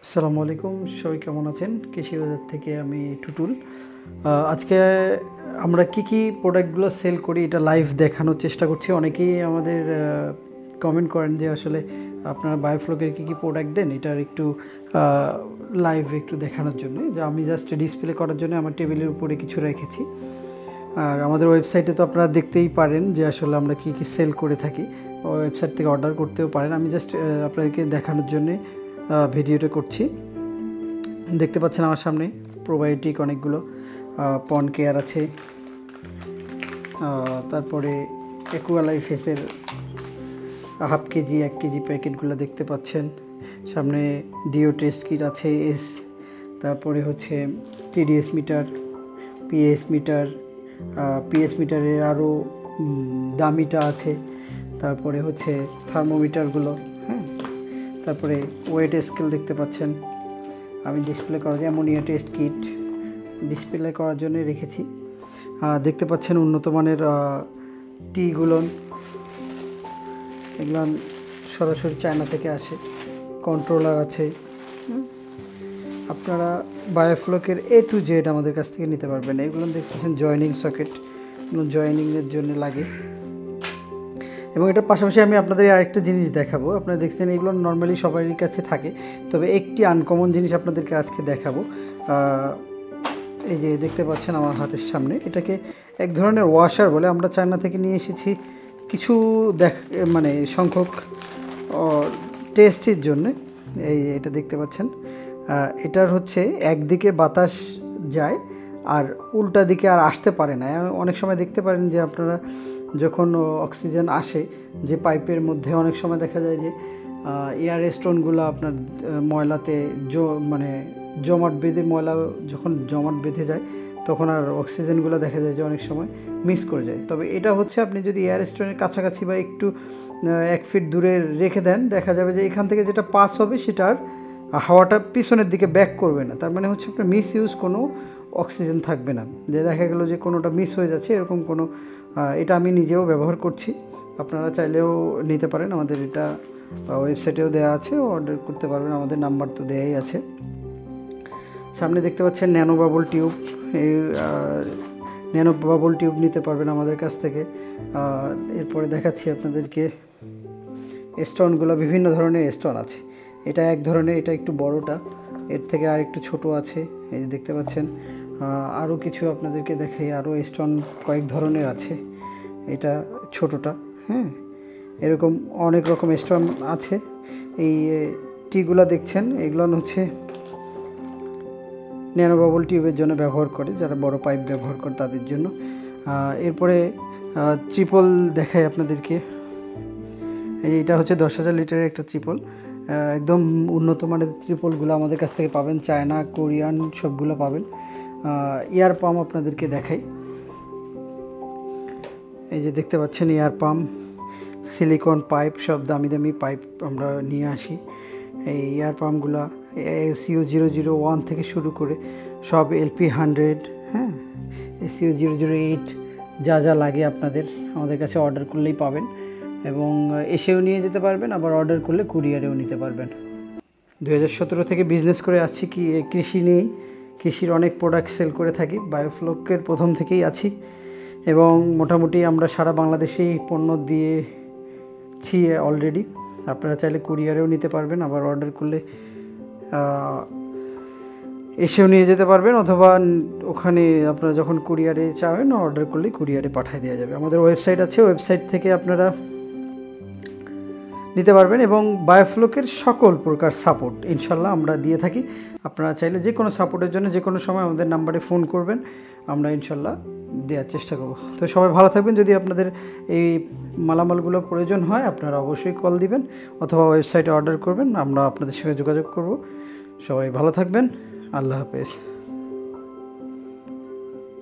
আসসালামু আলাইকুম, সবাই কেমন আছেন? কৃষি বাজার থেকে আমি টুটুল। আজকে আমরা কি প্রোডাক্টগুলো সেল করি এটা লাইভ দেখানোর চেষ্টা করছি। অনেকেই আমাদের কমেন্ট করেন যে আসলে আপনারা বায়োফ্লকের কী প্রোডাক্ট দেন, এটার একটু লাইভ একটু দেখানোর জন্য। যে আমি জাস্ট ডিসপ্লে করার জন্য আমার টেবিলের উপরে কিছু রেখেছি। আর আমাদের ওয়েবসাইটে তো আপনারা দেখতেই পারেন যে আসলে আমরা কি সেল করে থাকি। ওয়েবসাইট থেকে অর্ডার করতেও পারেন। আমি জাস্ট আপনাদেরকে দেখানোর জন্যে ভিডিওটা করছি। দেখতে পাচ্ছেন আমার সামনে প্রোবায়োটিক অনেকগুলো পন কেয়ার আছে, তারপরে অ্যাকুয়ালাইফেসের হাফ কেজি 1 কেজি প্যাকেটগুলো দেখতে পাচ্ছেন। সামনে ডিও টেস্ট কিট আছে তারপরে হচ্ছে টিডিএস মিটার, পিএস মিটারের আরও দামিটা আছে। তারপরে হচ্ছে থার্মোমিটারগুলো, হ্যাঁ। তারপরে ওয়েট স্কেল দেখতে পাচ্ছেন। আমি ডিসপ্লে করার জন্য অ্যামোনিয়া টেস্ট কিট ডিসপ্লে করার জন্য রেখেছি। দেখতে পাচ্ছেন উন্নত মানের টিগুলো, এগুলো সরাসরি চায়না থেকে আসে। কন্ট্রোলার আছে। আপনারা বায়োফ্লকের A to Z আমাদের কাছ থেকে নিতে পারবেন। এগুলো দেখতেছেন জয়েনিং সকেট, জয়েনিংয়ের জন্য লাগে। এবং এটার পাশাপাশি আমি আপনাদের আরেকটা জিনিস দেখাবো। আপনারা দেখছেন এগুলো নর্মালি সবারই কাছে থাকে, তবে একটি আনকমন জিনিস আপনাদেরকে আজকে দেখাবো। এই যে দেখতে পাচ্ছেন আমার হাতের সামনে, এটাকে এক ধরনের ওয়াশার বলে। আমরা চায়না থেকে নিয়ে এসেছি কিছু মানে সংখ্যক টেস্টের জন্য। এটা দেখতে পাচ্ছেন, এটার হচ্ছে একদিকে বাতাস যায় আর উল্টা দিকে আর আসতে পারে না। অনেক সময় দেখতে পারেন যে আপনারা যখন অক্সিজেন আসে, যে পাইপের মধ্যে অনেক সময় দেখা যায় যে এয়ার স্টোনগুলো আপনার ময়লাতে মানে জমাট বেঁধে, ময়লা যখন জমাট বেঁধে যায় তখন আর অক্সিজেনগুলো দেখা যায় যে অনেক সময় মিস করে যায়। তবে এটা হচ্ছে আপনি যদি এয়ার স্টোনের কাছাকাছি বা একটু 1 ফিট দূরে রেখে দেন, দেখা যাবে যে এখান থেকে যেটা পাস হবে সেটা আর হাওয়াটা পিছনের দিকে ব্যাক করবে না। তার মানে হচ্ছে আপনার মিস ইউজ কোনো অক্সিজেন থাকবে না, যে দেখা গেলো যে কোনোটা মিস হয়ে যাচ্ছে এরকম কোনো। এটা আমি নিজেও ব্যবহার করছি, আপনারা চাইলেও নিতে পারেন। আমাদের এটা ওয়েবসাইটেও দেওয়া আছে, অর্ডার করতে পারবেন, আমাদের নাম্বার তো দেওয়াই আছে। সামনে দেখতে পাচ্ছেন ন্যানো বাবল টিউব। এই ন্যানো বাবল টিউব নিতে পারবেন আমাদের কাছ থেকে। এরপরে দেখাচ্ছি আপনাদেরকে স্টোনগুলো, বিভিন্ন ধরনের স্টোন আছে। এটা এক ধরনের, এটা একটু বড়টা, এর থেকে আর একটু ছোটো আছে। এই যে দেখতে পাচ্ছেন। আরও কিছু আপনাদেরকে দেখাই, আরও স্টোন কয়েক ধরনের আছে। এটা ছোটোটা, হ্যাঁ। এরকম অনেক রকম স্টোন আছে। এই টিগুলো দেখছেন, এগুলো হচ্ছে ন্যানো বাবল টিউবের জন্য ব্যবহার করে, যারা বড় পাইপ ব্যবহার করে তাদের জন্য। এরপরে ট্রিপল দেখাই আপনাদেরকে। এইটা হচ্ছে 10,000 লিটারের একটা ট্রিপল। একদম উন্নত মানের ট্রিপলগুলো আমাদের কাছ থেকে পাবেন, চায়না, কোরিয়ান সবগুলো পাবেন। এয়ার পাম্প আপনাদেরকে দেখাই। এই যে দেখতে পাচ্ছেন এয়ার পাম্প, সিলিকন পাইপ, সব দামি দামি পাইপ আমরা নিয়ে আসি। এই এয়ার পাম্পগুলো SCO-001 থেকে শুরু করে সব LP100, হ্যাঁ, SCO-008 যা যা লাগে আপনাদের আমাদের কাছে অর্ডার করলেই পাবেন। এবং এসেও নিয়ে যেতে পারবেন, আবার অর্ডার করলে কুরিয়ারেও নিতে পারবেন। 2017 থেকে বিজনেস করে আসছি কৃষি নিয়েই। কৃষির অনেক প্রোডাক্ট সেল করে থাকি, বায়োফ্লকের প্রথম থেকেই আছি। এবং মোটামুটি আমরা সারা বাংলাদেশেই পণ্য দিয়েছি অলরেডি। আপনারা চাইলে কুরিয়ারেও নিতে পারবেন, আবার অর্ডার করলে এসেও নিয়ে যেতে পারবেন, অথবা ওখানে আপনারা যখন কুরিয়ারে চাবেন অর্ডার করলে কুরিয়ারে পাঠিয়ে দেওয়া যাবে। আমাদের ওয়েবসাইট আছে, ওয়েবসাইট থেকে আপনারা নিতে পারবেন। এবং বায়োফ্লকের সকল প্রকার সাপোর্ট ইনশাল্লাহ আমরা দিয়ে থাকি। আপনারা চাইলে যে কোনো সাপোর্টের জন্য যে কোনো সময় আমাদের নাম্বারে ফোন করবেন, আমরা ইনশাল্লাহ দেওয়ার চেষ্টা করব। তো সবাই ভালো থাকবেন। যদি আপনাদের এই মালামালগুলো প্রয়োজন হয় আপনারা অবশ্যই কল দিবেন অথবা ওয়েবসাইটে অর্ডার করবেন, আমরা আপনাদের সঙ্গে যোগাযোগ করব। সবাই ভালো থাকবেন। আল্লাহ হাফেজ।